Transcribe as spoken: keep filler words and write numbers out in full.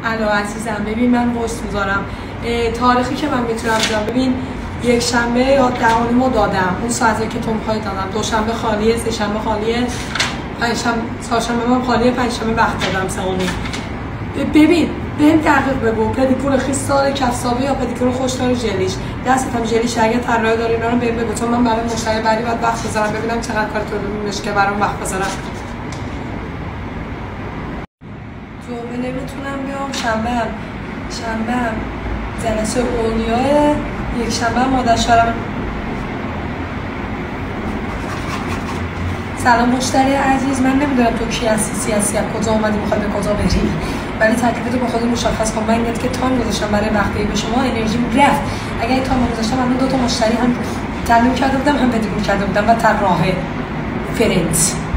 الو عزیزم، ببین من وایس میذارم تاریخی که من میتونم بذارم. ببین یک شنبه یا دهانیمو دادم، اون ساعتی که تو میخوای دادم. دوشنبه خالیه، سه شنبه خالیه، پنجشنبه چهارشنبه من خالیه، پنجشنبه وقت دادم سومی. ببین بهم دقیق بگو پدیکور خیسار کفسابی یا پدیکور خوشدار ژلیش، دستت هم ژلیش اگه طراحی داری اینا رو بهم بگو، چون من برای مشتری بعدی باید وقت بذارم ببینم چقدر کار تو میشه که برام وقت بذارم. جمعه نمیتونم بیام، شنبه هم شنبه هم جلسه اولیا، یک شنبه مادر شوهرم. سلام مشتری عزیز، من نمیدونم تو کی هستی، سیاسی از کجا اومدی، میخوای به کجا بری، ولی تکلیفتو با خودت مشخص کن. من اینت که تایم گذاشتم برای وقتی به شما، انرژیم رفت. اگه این تایم گذاشتم من دو تا مشتری هم تعلیم کرده بودم، هم بدون کرده بودم و طراح فرنس.